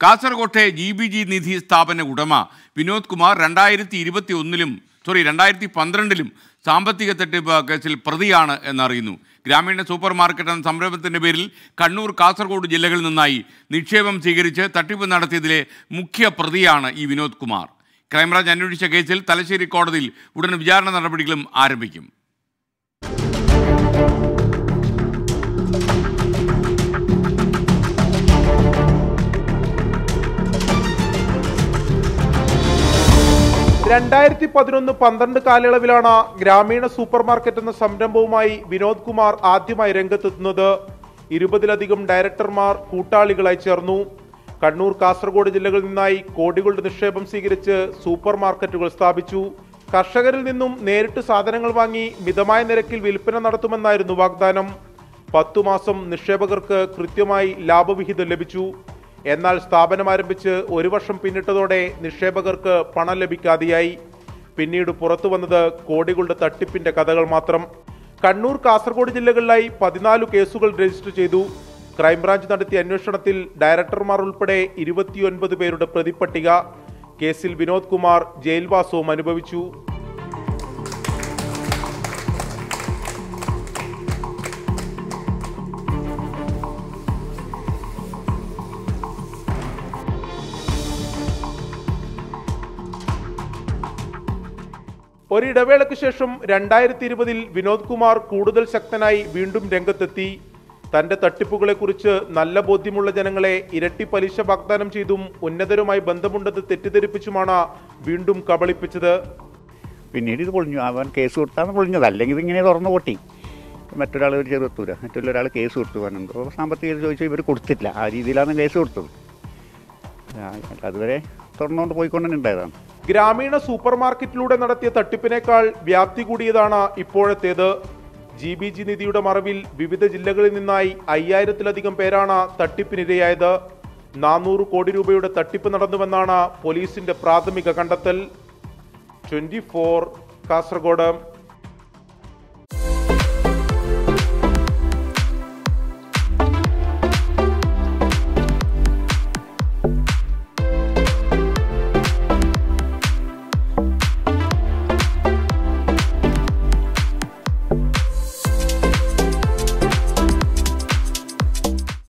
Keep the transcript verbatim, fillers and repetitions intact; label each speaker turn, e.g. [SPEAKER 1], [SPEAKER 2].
[SPEAKER 1] കാസർകോട്ടെ G B G നിധി സ്ഥാപന ഉടമ വിനോദ് കുമാർ രണ്ടായിരത്തി ഇരുപത്തി ഒന്നിലും സോറി രണ്ടായിരത്തി പന്ത്രണ്ടിലും സാമ്പത്തിക തട്ടിപ്പ് കേസിൽ പ്രതിയാണ് എന്നറിയുന്നു. ഗ്രാമീണ സൂപ്പർ മാർക്കറ്റ് എന്ന സംരംഭത്തിൻ്റെ പേരിൽ കണ്ണൂർ, കാസർഗോഡ് ജില്ലകളിൽ നിന്നായി നിക്ഷേപം സ്വീകരിച്ച് തട്ടിപ്പ് നടത്തിയതിലെ മുഖ്യ പ്രതിയാണ് ഈ വിനോദ് കുമാർ. ക്രൈംബ്രാഞ്ച് അന്വേഷിച്ച കേസിൽ തലശ്ശേരി കോടതിയിൽ ഉടൻ വിചാരണ നടപടികളും ആരംഭിക്കും.
[SPEAKER 2] രണ്ടായിരത്തി പതിനൊന്ന് പന്ത്രണ്ട് കാലയളവിലാണ് ഗ്രാമീണ സൂപ്പർ മാർക്കറ്റ് എന്ന സംരംഭവുമായി വിനോദ് കുമാർ ആദ്യമായി രംഗത്തെത്തുന്നത്. ഇരുപതിലധികം ഡയറക്ടർമാർ കൂട്ടാളികളായി ചേർന്നു. കണ്ണൂർ, കാസർഗോഡ് ജില്ലകളിൽ നിന്നായി കോടികളുടെ നിക്ഷേപം സ്വീകരിച്ച് സൂപ്പർ മാർക്കറ്റുകൾ സ്ഥാപിച്ചു. കർഷകരിൽ നിന്നും നേരിട്ട് സാധനങ്ങൾ വാങ്ങി മിതമായ നിരക്കിൽ വിൽപ്പന നടത്തുമെന്നായിരുന്നു വാഗ്ദാനം. പത്തു മാസം നിക്ഷേപകർക്ക് കൃത്യമായി ലാഭവിഹിതം ലഭിച്ചു. എന്നാൽ സ്ഥാപനം ആരംഭിച്ച് ഒരു വർഷം പിന്നിട്ടതോടെ നിക്ഷേപകർക്ക് പണം ലഭിക്കാതെയായി. പിന്നീട് പുറത്തു വന്നത് കോടികളുടെ തട്ടിപ്പിന്റെ കഥകൾ മാത്രം. കണ്ണൂർ, കാസർഗോഡ് ജില്ലകളിലായി പതിനാല് കേസുകൾ രജിസ്റ്റർ ചെയ്തു. ക്രൈംബ്രാഞ്ച് നടത്തിയ അന്വേഷണത്തിൽ ഡയറക്ടർമാർ ഉൾപ്പെടെ ഇരുപത്തിയൊൻപത് പേരുടെ പ്രതിപ്പട്ടിക. കേസിൽ വിനോദ് കുമാർ ജയിൽവാസവും അനുഭവിച്ചു. ഒരിടവേളയ്ക്ക് ശേഷം രണ്ടായിരത്തി ഇരുപതിൽ വിനോദ് കുമാർ കൂടുതൽ ശക്തനായി വീണ്ടും രംഗത്തെത്തി. തന്റെ തട്ടിപ്പുകളെക്കുറിച്ച് നല്ല ബോധ്യമുള്ള ജനങ്ങളെ ഇരട്ടി പലിശ വാഗ്ദാനം ചെയ്തും ഉന്നതരുമായി ബന്ധമുണ്ടെന്ന് തെറ്റിദ്ധരിപ്പിച്ചുമാണ് വീണ്ടും കബളിപ്പിച്ചത്.
[SPEAKER 3] പിന്നീട് ഇത് പൊളിഞ്ഞു. അവൻ കേസ് കൊടുത്താണ് പൊളിഞ്ഞത്. അല്ലെങ്കിൽ ഇതിങ്ങനെ തുറന്നു പൊട്ടി. മറ്റൊരാൾ ഒരു ചെറുത്തൂര മറ്റൊരാൾ കേസ് കൊടുത്തു. എന്തോ സാമ്പത്തിക ചോദിച്ചാൽ ഇവർ കൊടുത്തില്ല. ആ രീതിയിലാണ് കേസ് കൊടുത്തത്. അതുവരെ തുറന്നുകൊണ്ട് പോയിക്കൊണ്ടു ഉണ്ടായതാണ്.
[SPEAKER 2] ഗ്രാമീണ സൂപ്പർ മാർക്കറ്റിലൂടെ നടത്തിയ തട്ടിപ്പിനേക്കാൾ വ്യാപ്തി കൂടിയതാണ് ഇപ്പോഴത്തേത്. ജി ബി ജി നിധിയുടെ മറവിൽ വിവിധ ജില്ലകളിൽ നിന്നായി അയ്യായിരത്തിലധികം പേരാണ് തട്ടിപ്പിനിരയായത്. നാനൂറ് കോടി രൂപയുടെ തട്ടിപ്പ് നടന്നുവെന്നാണ് പോലീസിന്റെ പ്രാഥമിക കണ്ടെത്തൽ. Twenty four Kasaragod.